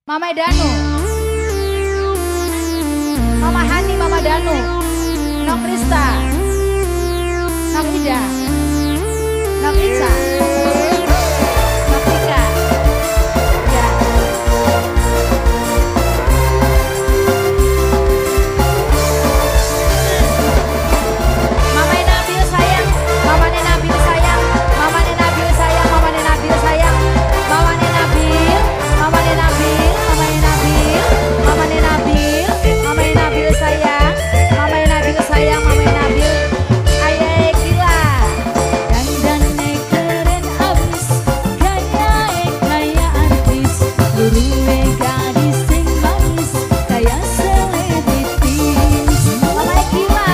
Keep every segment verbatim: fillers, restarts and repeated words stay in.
Mama Danu, Mama Hani, Mama Danu, Nok Krista, Nok Ida, Nok Ica, Nok Ika, ya. Mama Nabil sayang, Mama Nabil sayang, Mama Nabil sayang, Mama Nabil sayang, Mama Nabil, Mama Nabil. Mama Nabil, Mama Nabil sayang, Mama Nabil sayang, Mama Nabil, ayah gila, dandannya keren abis, gaya gaya artis, luruwe gadis sing manis, kayak selebritis. Mama gila,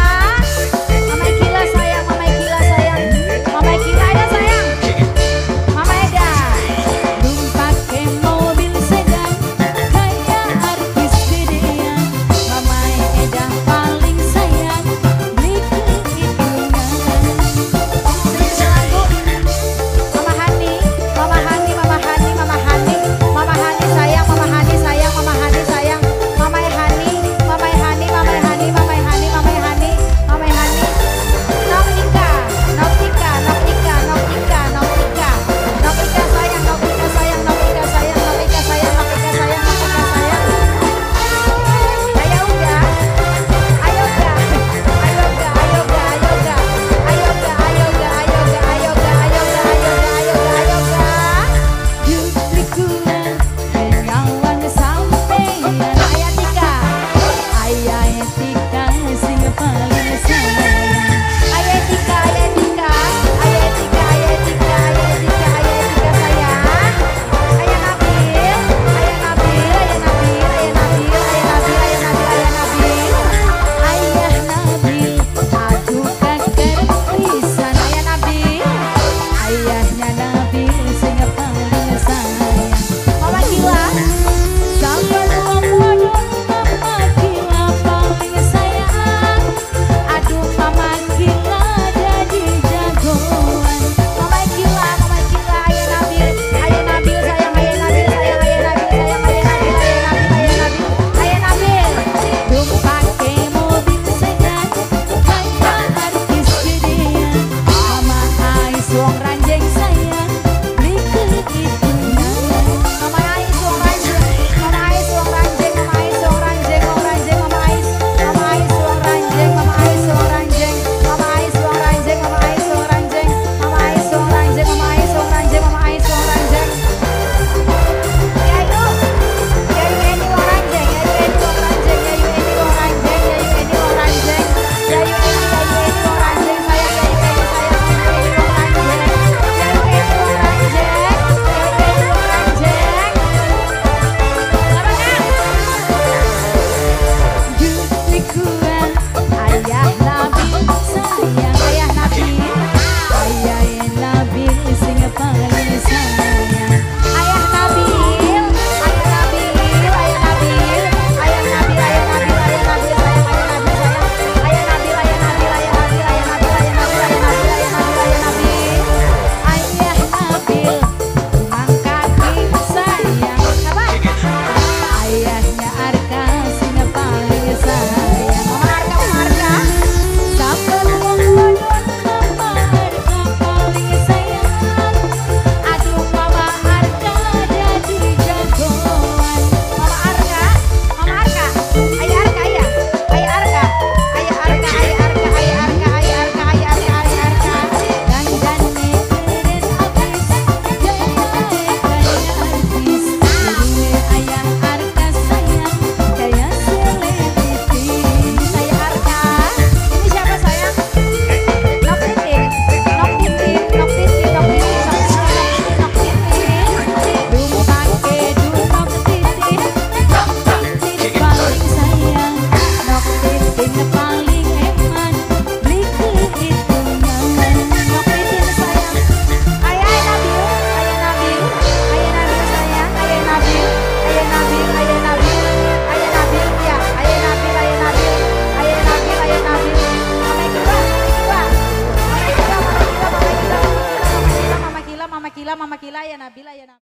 Mama gila sayang, Mama gila sayang, Mama gila ya sayang, Mama Eda, belum pakai mobil sedan. Mama Kila ya Nabila ya Nabila.